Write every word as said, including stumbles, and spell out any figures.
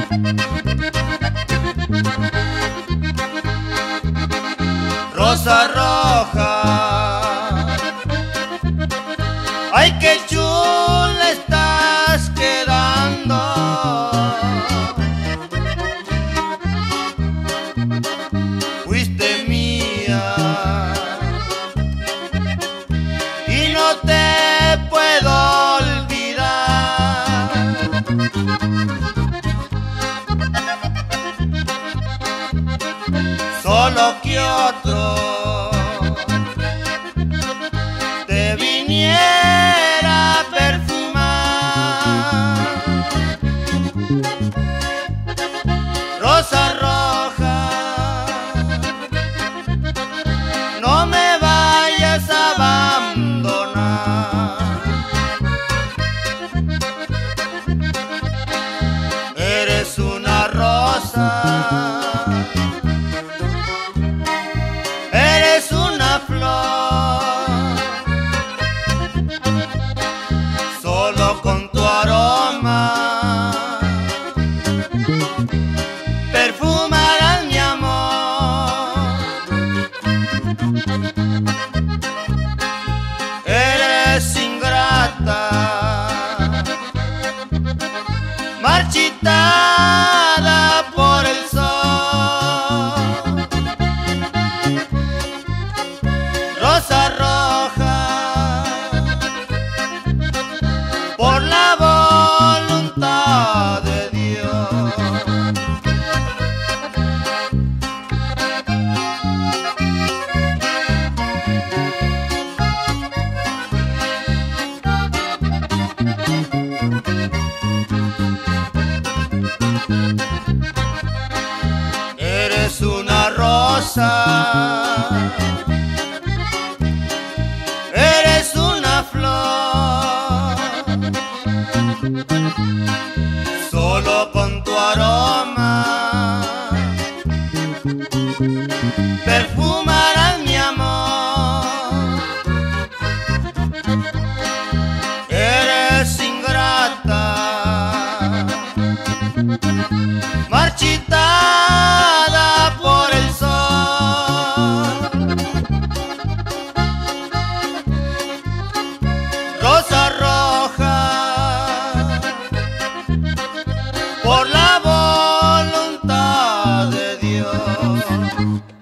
Rosa roja, ay, qué chula estás quedando. Fuiste mía y no te puedo olvidar. Solo que otro te viniera a perfumar. Rosa roja, no me vayas a abandonar. Eres una rosa, eres una flor, solo con tu aroma perfumarás mi amor. Eres ingrata, marchitada por el sol. Rosa roja, por la voluntad de Dios. Eres una rosa, eres una flor, solo con tu aroma perfumarás mi amor. Eres ingrata, marchitada por el sol. Rosa roja, por la voluntad de Dios.